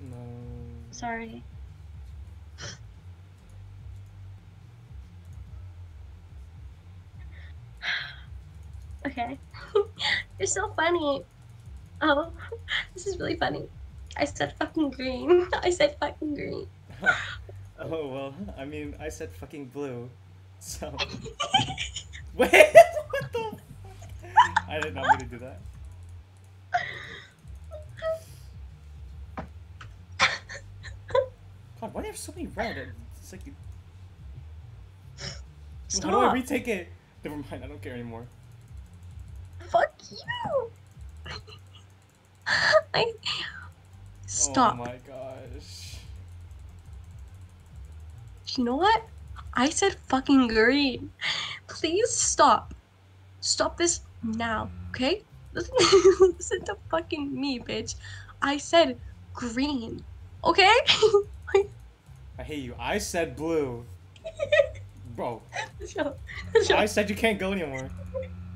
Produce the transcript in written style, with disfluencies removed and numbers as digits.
No. Sorry. Okay. You're so funny. Oh, this is really funny. I said fucking green. I said fucking green. Oh well, I mean, I said fucking blue, so. Wait, what the fuck? I did not mean to do that. God, why do you have so many red? It's like, how do I Stop. retake it? Never mind, I don't care anymore. Fuck you. I Oh stop. my gosh. You know what? I said fucking green. Please stop. Stop this now, okay? Listen, listen to fucking me, bitch. I said green, okay? I hate you. I said blue. Bro, Let's go. I said you can't go anymore.